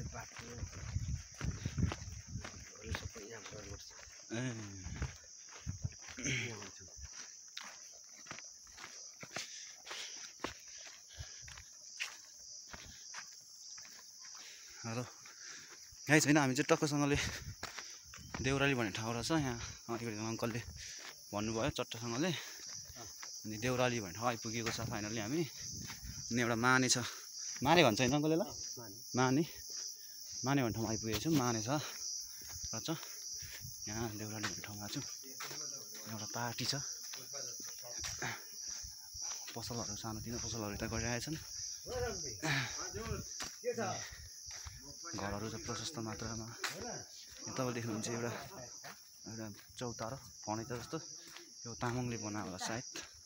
Hello guys, होइन हामी चाहिँ टक्कसँगले देउराली भन्ने ठाउँ रहेछ। यहाँ अङ्कलले भन्नुभयो चट्टसँगले, अनि देउराली भन्ने ठाउँ आइपुगेको छ फाइनली हामी। अनि एउटा माने छ, माने भन्छ होइन अङ्कलले? ल माने भन्ने ठाउँमा आइपुगेको छौँ। माने छ रहेछ यहाँ देउराली भन्ने ठाउँमा छु। एउटा पार्टी छ, पसलहरू सानोतिनो पसलहरू यता गरिरहेछन्। घरहरू चाहिँ प्रशस्त मात्रामा तपाईँ देख्नुहुन्छ। एउटा चौतारो फर्निचर जस्तो यो तामाङले बनाएको होला सायद।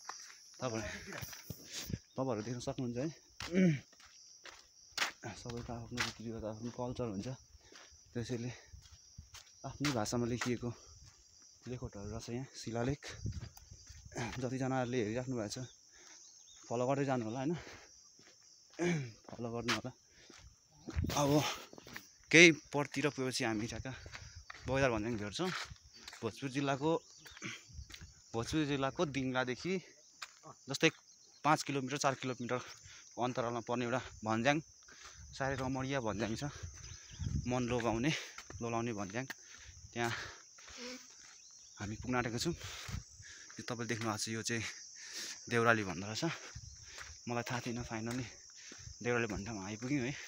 तपाईँहरू देख्न सक्नुहुन्छ है। सबैको आफ्नो रीतिरिवाज, आफ्नो कल्चर हुन्छ, त्यसैले आफ्नै भाषामा लेखिएको लेखोटहरू रहेछ यहाँ। शिलालेख जतिजनाहरूले हेरिराख्नु भएको छ फलो गर्दै जानु होला होइन, फलो गर्नु होला। अब केही परतिर पुगेपछि हामी ठ्याक्क बजार भन्ज्याङ भेट्छौँ। भोजपुर जिल्लाको दिङलादेखि जस्तै 5 किलोमिटर 4 किलोमिटर अन्तरालमा पर्ने एउटा भन्ज्याङ, सायद रमणीय भन्ज्याङ छ, मन लोलाउने भन्ज्याङ। त्यहाँ हामी पुग्न आँटेको छौँ। यो तपाईँले देख्नु भएको छ, यो चाहिँ देउराली भन्दो रहेछ। मलाई थाहा थिएन, फाइनली देउराली भन्ने ठाउँमा आइपुग्यौँ है।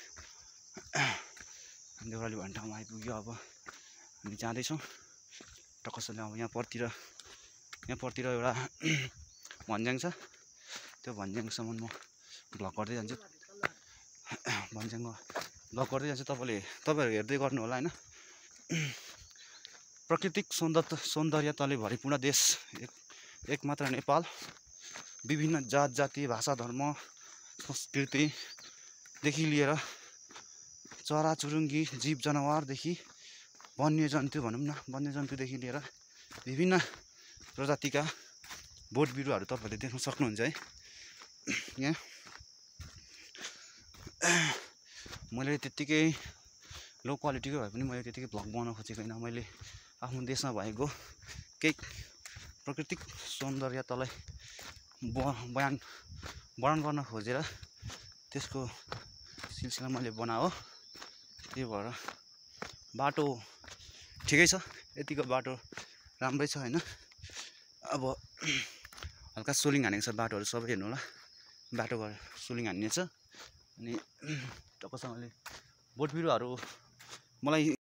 देउराली भन्ने ठाउँमा आइपुग्यो। अब हामी जाँदैछौँ टक्कसले। अब यहाँ परतिर एउटा भन्ज्याङ छ, त्यो भन्ज्याङसम्म म भ्लग गर्दै जान्छु। भन्ज्याङमा भ्लग गर्दै जान्छु, तपाईँहरू हेर्दै गर्नु होला होइन। प्राकृतिक सौन्दर्यताले भरिपूर्ण देश एक मात्र नेपाल। विभिन्न जात जाति, भाषा, धर्म, संस्कृतिदेखि लिएर चराचुरुङ्गी, जीव जनावरदेखि वन्यजन्तु भनौँ न, वन्यजन्तुदेखि लिएर विभिन्न प्रजातिका बोट बिरुवाहरू तपाईँहरूले देख्न सक्नुहुन्छ है। यहाँ मैले त्यत्तिकै लो क्वालिटीको भए पनि मैले त्यत्तिकै भ्लग बनाउन खोजेको होइन। मैले आफ्नो देशमा भएको केही प्राकृतिक सौन्दर्यतालाई वर्णन गर्न खोजेर त्यसको सिलसिला मैले बनाएको। त्यही भएर बाटो ठिकै छ, यतिको बाटो राम्रै छ होइन। अब हल्का सोलिङ हानेको छ बाटोहरू, सबै हेर्नु होला। बाटो गएर सोलिङ हानिनेछ। अनि टक्कसँगले बोट बिरुवाहरू मलाई